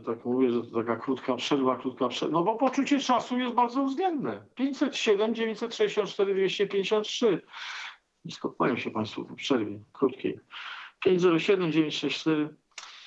tak mówię, że to taka krótka przerwa, no bo poczucie czasu jest bardzo względne. 507, 964, 253. Nie skopmają się Państwo po przerwie krótkiej. 507, 964,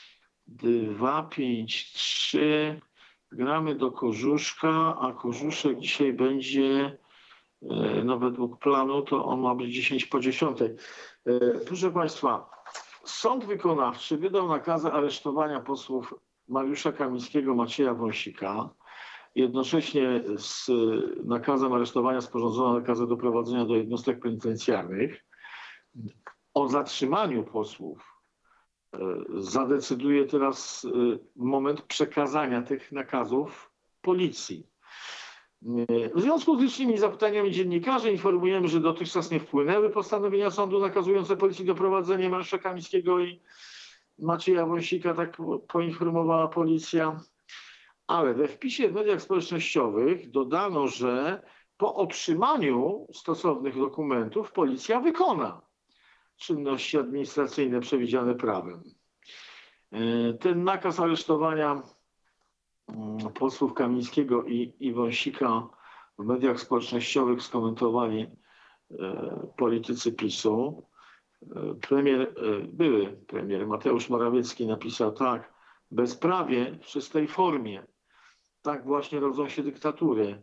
253. Gramy do Korzuszka, a Korzuszek dzisiaj będzie, no według planu, to on ma być 10 po 10. Proszę Państwa, Sąd Wykonawczy wydał nakazy aresztowania posłów Mariusza Kamińskiego, Macieja Wąsika. Jednocześnie z nakazem aresztowania sporządzono nakazy doprowadzenia do jednostek penitencjarnych. O zatrzymaniu posłów zadecyduje teraz moment przekazania tych nakazów policji. W związku z licznymi zapytaniami dziennikarzy informujemy, że dotychczas nie wpłynęły postanowienia sądu nakazujące policji doprowadzenie Mariusza Kamińskiego i Macieja Wąsika, tak poinformowała policja. Ale we wpisie w mediach społecznościowych dodano, że po otrzymaniu stosownych dokumentów policja wykona czynności administracyjne przewidziane prawem. Ten nakaz aresztowania posłów Kamińskiego i Wąsika w mediach społecznościowych skomentowali politycy PiS-u. Były premier Mateusz Morawiecki napisał tak: bezprawie w czystej formie. Tak właśnie rodzą się dyktatury.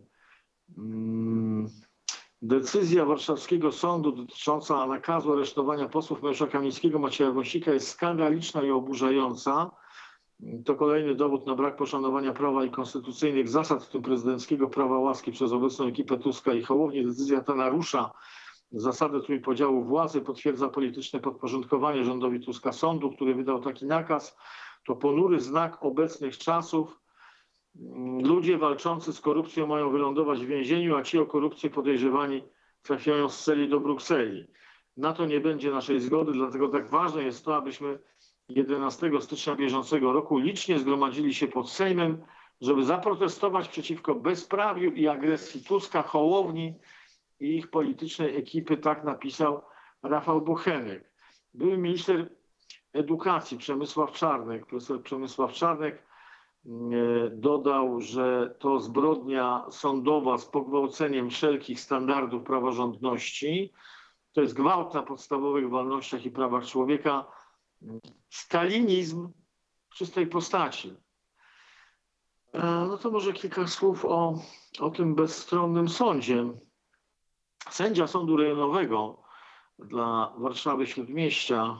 Decyzja warszawskiego sądu dotycząca nakazu aresztowania posłów Mariusza Kamińskiego, Macieja Wąsika jest skandaliczna i oburzająca. To kolejny dowód na brak poszanowania prawa i konstytucyjnych zasad, w tym prezydenckiego prawa łaski przez obecną ekipę Tuska i Hołownię. Decyzja ta narusza zasadę trójpodziału władzy, potwierdza polityczne podporządkowanie rządowi Tuska sądu, który wydał taki nakaz. To ponury znak obecnych czasów. Ludzie walczący z korupcją mają wylądować w więzieniu, a ci o korupcję podejrzewani trafiają z celi do Brukseli. Na to nie będzie naszej zgody, dlatego tak ważne jest to, abyśmy 11 stycznia bieżącego roku licznie zgromadzili się pod Sejmem, żeby zaprotestować przeciwko bezprawiu i agresji Tuska, Hołowni i ich politycznej ekipy, tak napisał Rafał Bochenek. Były minister edukacji profesor Przemysław Czarnek dodał, że to zbrodnia sądowa z pogwałceniem wszelkich standardów praworządności. To jest gwałt na podstawowych wolnościach i prawach człowieka. Stalinizm w czystej postaci. No to może kilka słów o tym bezstronnym sądzie. Sędzia Sądu Rejonowego dla Warszawy Śródmieścia,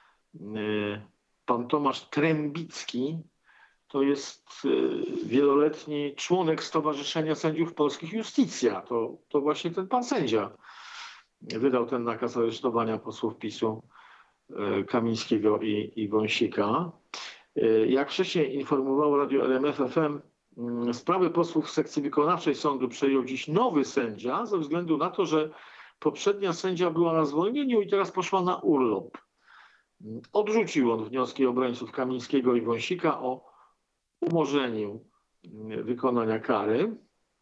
pan Tomasz Trębicki, to jest wieloletni członek Stowarzyszenia Sędziów Polskich Iustitia. To właśnie ten pan sędzia wydał ten nakaz aresztowania posłów PiS-u Kamińskiego i Wąsika. Jak wcześniej informowało Radio RMF FM, sprawę posłów w sekcji wykonawczej sądu przejął dziś nowy sędzia ze względu na to, że poprzednia sędzia była na zwolnieniu i teraz poszła na urlop. Odrzucił on wnioski obrońców Kamińskiego i Wąsika o umorzeniu wykonania kary.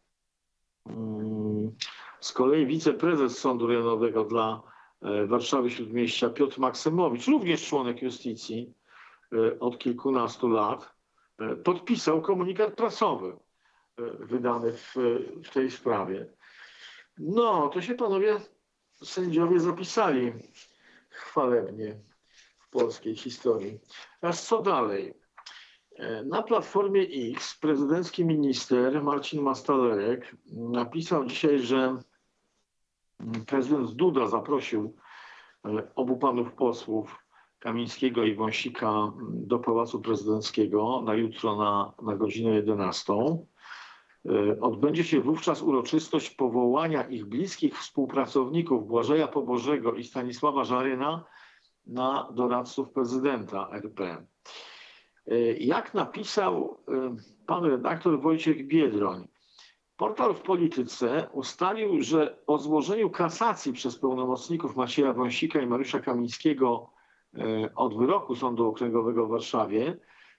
Z kolei wiceprezes Sądu Rejonowego dla Warszawy Śródmieścia Piotr Maksymowicz, również członek Iustitii od kilkunastu lat, podpisał komunikat prasowy wydany w tej sprawie. No, to się panowie sędziowie zapisali chwalebnie w polskiej historii. Teraz co dalej? Na Platformie X prezydencki minister Marcin Mastalerek napisał dzisiaj, że prezydent Duda zaprosił obu panów posłów Kamińskiego i Wąsika do Pałacu Prezydenckiego na jutro na godzinę 11. Odbędzie się wówczas uroczystość powołania ich bliskich współpracowników Błażeja Pobożego i Stanisława Żaryna na doradców prezydenta RP. Jak napisał pan redaktor Wojciech Biedroń, portal w Polityce ustalił, że o złożeniu kasacji przez pełnomocników Macieja Wąsika i Mariusza Kamińskiego od wyroku Sądu Okręgowego w Warszawie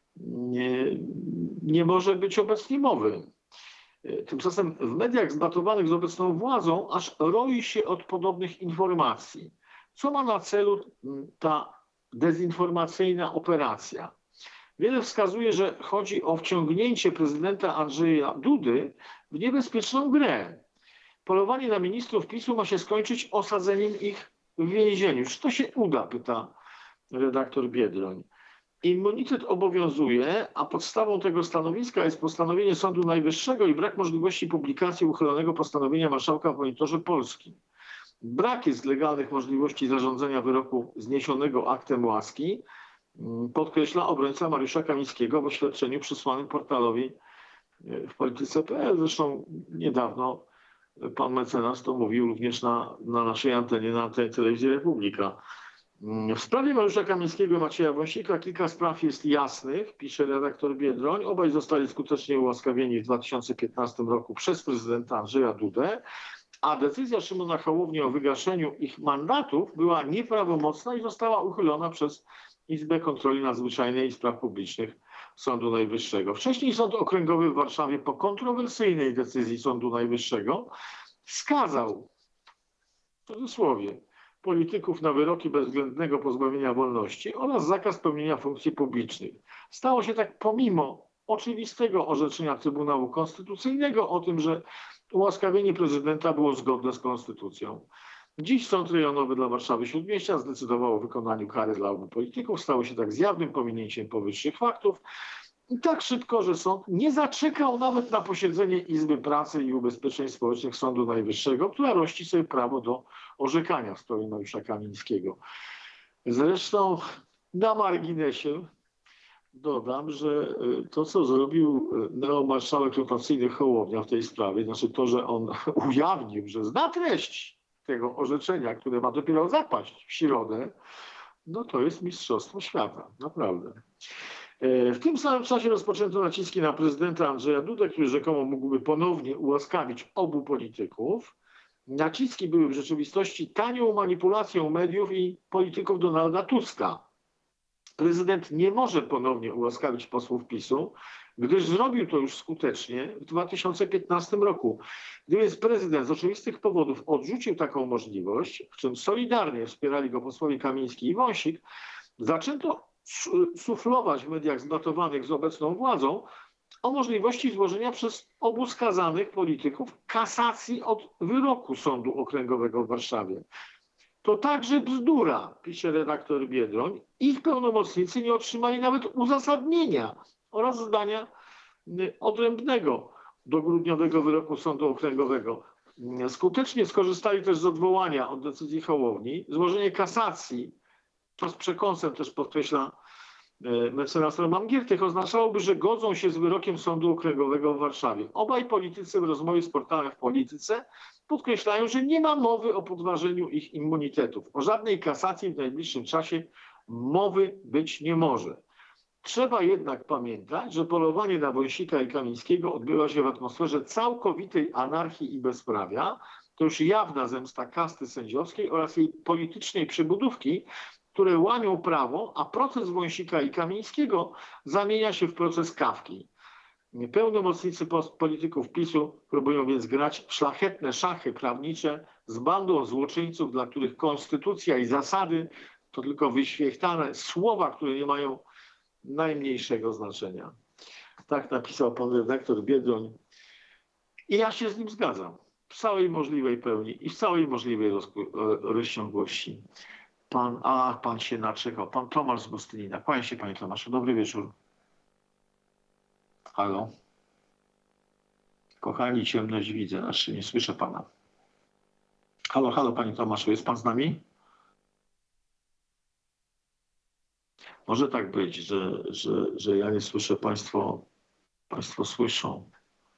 nie może być obecnie mowy. Tymczasem w mediach zbatowanych z obecną władzą aż roi się od podobnych informacji. Co ma na celu ta dezinformacyjna operacja? Wiele wskazuje, że chodzi o wciągnięcie prezydenta Andrzeja Dudy w niebezpieczną grę. Polowanie na ministrów PiS-u ma się skończyć osadzeniem ich w więzieniu. Czy to się uda, pyta redaktor Biedroń. Immunitet obowiązuje, a podstawą tego stanowiska jest postanowienie Sądu Najwyższego i brak możliwości publikacji uchylonego postanowienia marszałka w Monitorze Polskim. Brak jest legalnych możliwości zarządzenia wyroku zniesionego aktem łaski, podkreśla obrońca Mariusza Kamińskiego w oświadczeniu przysłanym portalowi w polityce.pl. Zresztą niedawno pan mecenas to mówił również na naszej antenie, na antenie Telewizji Republika. W sprawie Mariusza Kamińskiego i Macieja Wąsika kilka spraw jest jasnych, pisze redaktor Biedroń. Obaj zostali skutecznie ułaskawieni w 2015 roku przez prezydenta Andrzeja Dudę, a decyzja Szymona Hołowni o wygaszeniu ich mandatów była nieprawomocna i została uchylona przez Izbę Kontroli Nadzwyczajnej i Spraw Publicznych Sądu Najwyższego. Wcześniej Sąd Okręgowy w Warszawie po kontrowersyjnej decyzji Sądu Najwyższego skazał, w cudzysłowie, polityków na wyroki bezwzględnego pozbawienia wolności oraz zakaz pełnienia funkcji publicznych. Stało się tak pomimo oczywistego orzeczenia Trybunału Konstytucyjnego o tym, że ułaskawienie prezydenta było zgodne z konstytucją. Dziś Sąd Rejonowy dla Warszawy Śródmieścia zdecydował o wykonaniu kary dla obu polityków. Stało się tak z jawnym pominięciem powyższych faktów i tak szybko, że sąd nie zaczekał nawet na posiedzenie Izby Pracy i Ubezpieczeń Społecznych Sądu Najwyższego, która rości sobie prawo do orzekania w sprawie Mariusza Kamińskiego. Zresztą na marginesie dodam, że to, co zrobił neomarszałek rotacyjny Hołownia w tej sprawie, znaczy to, że on ujawnił, że zna treść tego orzeczenia, które ma dopiero zapaść w środę, no to jest mistrzostwo świata, naprawdę. W tym samym czasie rozpoczęto naciski na prezydenta Andrzeja Dudę, który rzekomo mógłby ponownie ułaskawić obu polityków. Naciski były w rzeczywistości tanią manipulacją mediów i polityków Donalda Tuska. Prezydent nie może ponownie ułaskawić posłów PiS-u, gdyż zrobił to już skutecznie w 2015 roku. Gdy więc prezydent z oczywistych powodów odrzucił taką możliwość, w czym solidarnie wspierali go posłowie Kamiński i Wąsik, zaczęto suflować w mediach znotowanych z obecną władzą o możliwości złożenia przez obu skazanych polityków kasacji od wyroku Sądu Okręgowego w Warszawie. To także bzdura, pisze redaktor Biedroń. Ich pełnomocnicy nie otrzymali nawet uzasadnienia oraz zdania odrębnego do grudniowego wyroku Sądu Okręgowego. Skutecznie skorzystali też z odwołania od decyzji Hołowni. Złożenie kasacji, to z przekąsem też podkreśla mecenas Roman Giertych, oznaczałoby, że godzą się z wyrokiem Sądu Okręgowego w Warszawie. Obaj politycy w rozmowie z portalem W Polityce podkreślają, że nie ma mowy o podważeniu ich immunitetów. O żadnej kasacji w najbliższym czasie mowy być nie może. Trzeba jednak pamiętać, że polowanie na Wąsika i Kamińskiego odbywa się w atmosferze całkowitej anarchii i bezprawia. To już jawna zemsta kasty sędziowskiej oraz jej politycznej przybudówki, które łamią prawo, a proces Wąsika i Kamińskiego zamienia się w proces Kafki. Pełnomocnicy polityków PiS-u próbują więc grać w szlachetne szachy prawnicze z bandą złoczyńców, dla których konstytucja i zasady to tylko wyświechtane słowa, które nie mają najmniejszego znaczenia. Tak napisał pan redaktor Biedroń i ja się z nim zgadzam w całej możliwej pełni i w całej możliwej rozciągłości. Pan się naczekał. Pan Tomasz z Gostynina. Kłaniam się, panie Tomaszu. Dobry wieczór. Halo? Kochani, ciemność widzę. Znaczy nie słyszę pana. Halo, halo, panie Tomaszu. Jest pan z nami? Może tak być, że ja nie słyszę, państwo słyszą.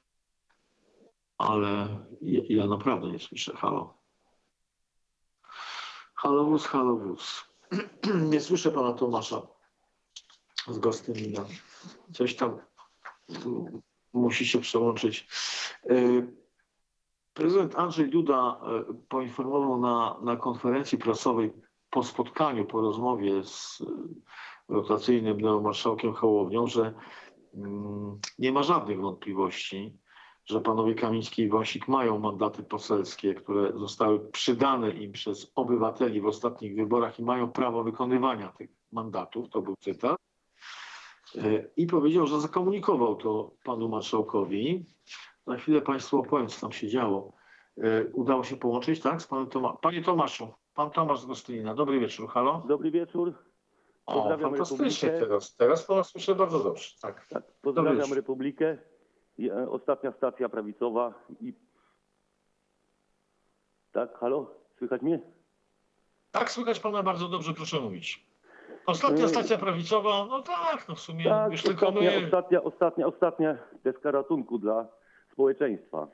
Ale ja naprawdę nie słyszę. Halo? Halo wóz, halo wóz. Nie słyszę pana Tomasza z Gostynina. Coś tam musi się przełączyć. Prezydent Andrzej Duda poinformował na konferencji prasowej po spotkaniu, po rozmowie z rotacyjnym neomarszałkiem Hołownią, że nie ma żadnych wątpliwości, że panowie Kamiński i Wąsik mają mandaty poselskie, które zostały przydane im przez obywateli w ostatnich wyborach i mają prawo wykonywania tych mandatów. To był cytat. i powiedział, że zakomunikował to panu marszałkowi. Za chwilę państwu opowiem, co tam się działo. Udało się połączyć, tak, z panem Tomaszem. Panie Tomaszu, pan Tomasz z Gostynina. Dobry wieczór, halo? Dobry wieczór. O, fantastycznie teraz pana słyszę bardzo dobrze. Tak. Pozdrawiam Republikę. Ostatnia stacja prawicowa. Tak, halo? Słychać mnie? Tak, słychać pana bardzo dobrze, proszę mówić. Ostatnia stacja prawicowa, no tak, no w sumie tak, już tylko my... Ostatnia deska ratunku dla społeczeństwa.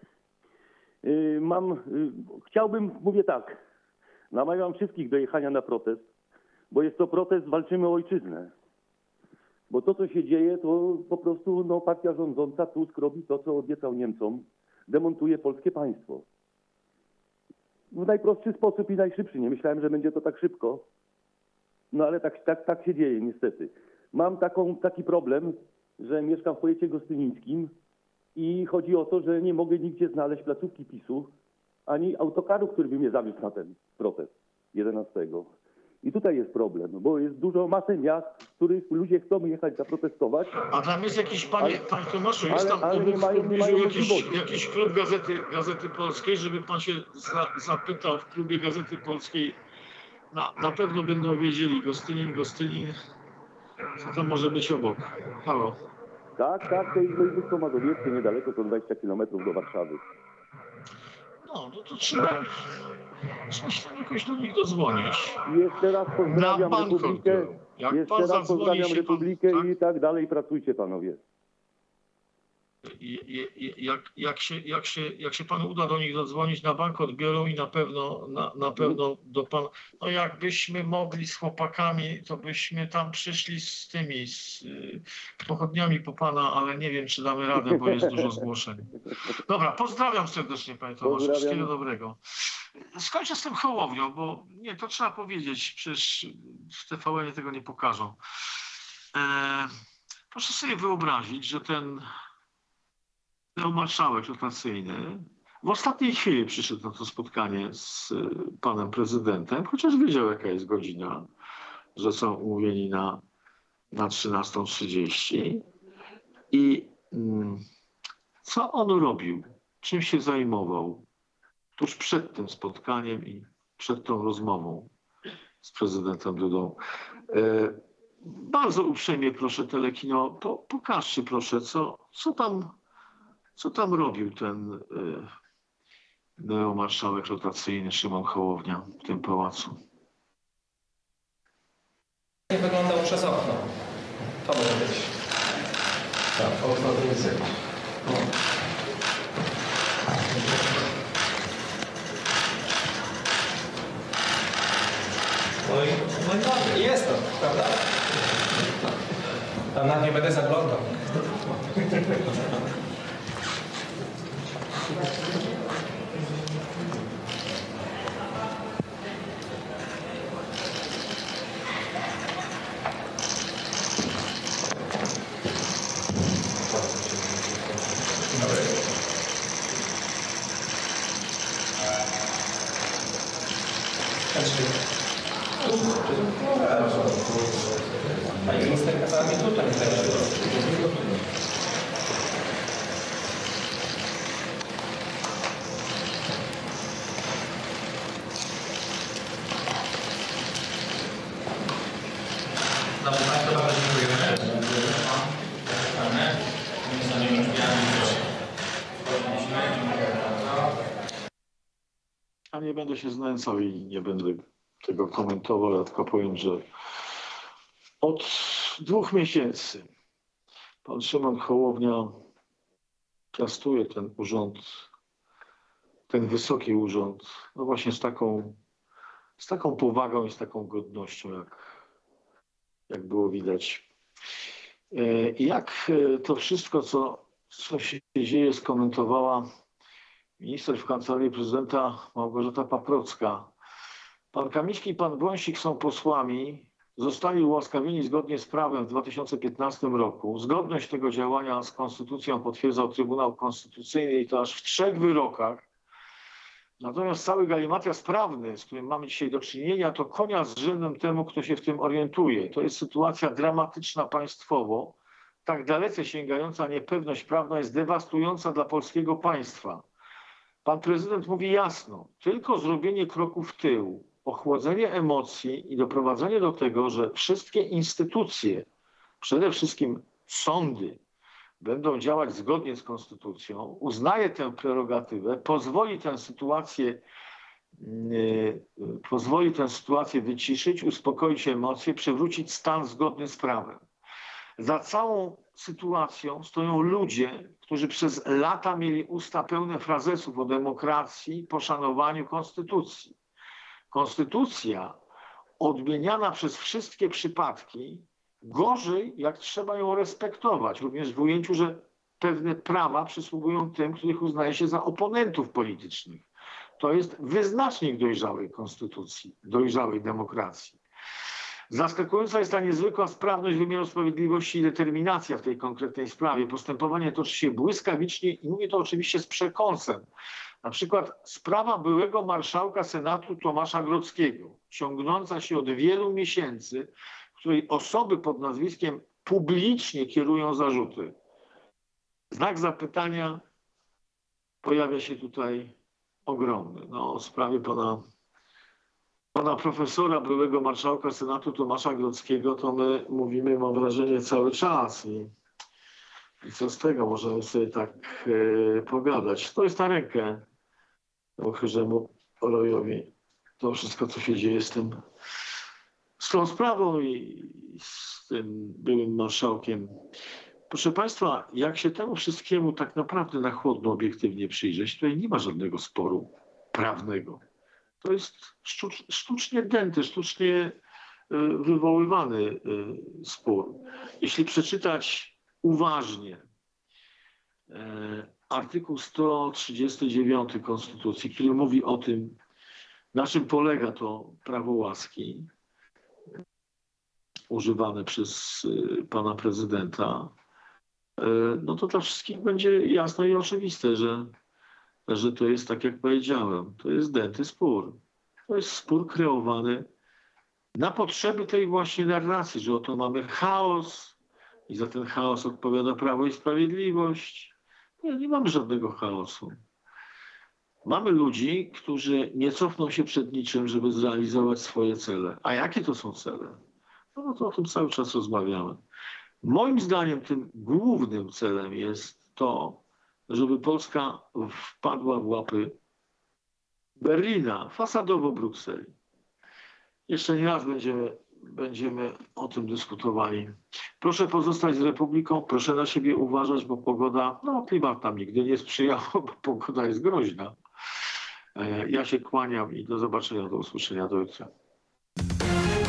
Mówię tak, namawiam wszystkich do jechania na protest, bo jest to protest, walczymy o ojczyznę. Bo to, co się dzieje, to po prostu partia rządząca, Tusk, robi to, co obiecał Niemcom, demontuje polskie państwo. W najprostszy sposób i najszybszy. Nie myślałem, że będzie to tak szybko. No ale tak się dzieje niestety. Mam taki problem, że mieszkam w powiecie gostynińskim i chodzi o to, że nie mogę nigdzie znaleźć placówki PiS-u, ani autokaru, który by mnie zawiózł na ten protest 11. I tutaj jest problem, bo jest masę miast, w których ludzie chcą jechać zaprotestować. A tam jest jakiś, panie Tomaszu, jest tam jakiś klub Gazety Polskiej, żeby pan się zapytał w klubie Gazety Polskiej. Na pewno będą wiedzieli, Gostynin, co to może być obok. Halo. Tak, to jest województwo mazowieckie, niedaleko, to 20 km do Warszawy. No, to trzeba się jakoś do nich dodzwonić. Jeszcze raz pozdrawiam Republikę. Tak? I tak dalej pracujcie, panowie. Jak się panu uda do nich zadzwonić, na bank odbiorą i na pewno do pana. No jakbyśmy mogli z chłopakami, to byśmy tam przyszli z pochodniami po pana, ale nie wiem, czy damy radę, bo jest dużo zgłoszeń. Dobra, pozdrawiam serdecznie, panie Tomaszu. Wszystkiego dobrego. Skończę z tym Hołownią, bo nie, to trzeba powiedzieć, przecież w TVN tego nie pokażą. Proszę sobie wyobrazić, że ten marszałek rotacyjny w ostatniej chwili przyszedł na to spotkanie z panem prezydentem, chociaż wiedział, jaka jest godzina, że są umówieni na 13:30. I co on robił? Czym się zajmował tuż przed tym spotkaniem i przed tą rozmową z prezydentem Dudą? Bardzo uprzejmie proszę Telekino, pokażcie proszę, co tam robił ten neomarszałek rotacyjny Szymon Hołownia w tym pałacu. Nie wyglądał przez okno. To może być. Tak, okno to jest jakieś. No i dobrze, jest to, prawda? Tam nawet nie będę zaglądał. Pani minister kazała mi tutaj też. Dobrze, Państwu bardzo dziękujemy. A nie będę się znęcał i nie będę tego komentował, ja tylko powiem, że od 2 miesięcy pan Szymon Hołownia piastuje ten urząd, ten wysoki urząd, no właśnie z taką powagą i z taką godnością, jak było widać. I jak to wszystko, co się dzieje, skomentowała minister w Kancelarii Prezydenta Małgorzata Paprocka. Pan Kamiński i pan Wąsik są posłami, zostali ułaskawieni zgodnie z prawem w 2015 roku. Zgodność tego działania z konstytucją potwierdzał Trybunał Konstytucyjny i to aż w 3 wyrokach. Natomiast cały galimatias prawny, z którym mamy dzisiaj do czynienia, to konia z rzędem temu, kto się w tym orientuje. To jest sytuacja dramatyczna państwowo. tak dalece sięgająca niepewność prawna jest dewastująca dla polskiego państwa. Pan prezydent mówi jasno, tylko zrobienie kroku w tył, ochłodzenie emocji i doprowadzenie do tego, że wszystkie instytucje, przede wszystkim sądy, będą działać zgodnie z konstytucją, uznaje tę prerogatywę, pozwoli tę sytuację wyciszyć, uspokoić emocje, przywrócić stan zgodny z prawem. Za całą sytuacją stoją ludzie, którzy przez lata mieli usta pełne frazesów o demokracji, poszanowaniu konstytucji. Konstytucja odmieniana przez wszystkie przypadki, gorzej jak trzeba ją respektować, również w ujęciu, że pewne prawa przysługują tym, których uznaje się za oponentów politycznych. To jest wyznacznik dojrzałej konstytucji, dojrzałej demokracji. Zaskakująca jest ta niezwykła sprawność wymiaru sprawiedliwości i determinacja w tej konkretnej sprawie. Postępowanie toczy się błyskawicznie i mówię to oczywiście z przekąsem. Na przykład sprawa byłego marszałka Senatu Tomasza Grodzkiego, ciągnąca się od wielu miesięcy, w której osoby pod nazwiskiem publicznie kierują zarzuty. Znak zapytania pojawia się tutaj ogromny. No, o sprawie pana profesora, byłego marszałka Senatu Tomasza Grodzkiego, to my mówimy, mam wrażenie, cały czas. I co z tego? Możemy sobie tak pogadać. To jest na rękę Chyrzemu Rojowi. To wszystko, co się dzieje z tą sprawą i z tym byłym marszałkiem. Proszę Państwa, jak się temu wszystkiemu tak naprawdę na chłodno, obiektywnie przyjrzeć, tutaj nie ma żadnego sporu prawnego. To jest sztucznie dęty, sztucznie wywoływany spór. Jeśli przeczytać uważnie artykuł 139 Konstytucji, który mówi o tym, na czym polega to prawo łaski używane przez pana prezydenta, no to dla wszystkich będzie jasne i oczywiste, że to jest, tak jak powiedziałem, to jest dęty spór. To jest spór kreowany na potrzeby tej właśnie narracji, że oto mamy chaos i za ten chaos odpowiada Prawo i Sprawiedliwość. Nie mamy żadnego chaosu. Mamy ludzi, którzy nie cofną się przed niczym, żeby zrealizować swoje cele. A jakie to są cele? No to o tym cały czas rozmawiamy. Moim zdaniem tym głównym celem jest to, żeby Polska wpadła w łapy Berlina, fasadowo Brukseli. Jeszcze nie raz będziemy o tym dyskutowali. Proszę pozostać z Republiką, proszę na siebie uważać, bo pogoda, klimat tam nigdy nie sprzyjał, bo pogoda jest groźna. Ja się kłaniam i do zobaczenia, do usłyszenia, do jutra.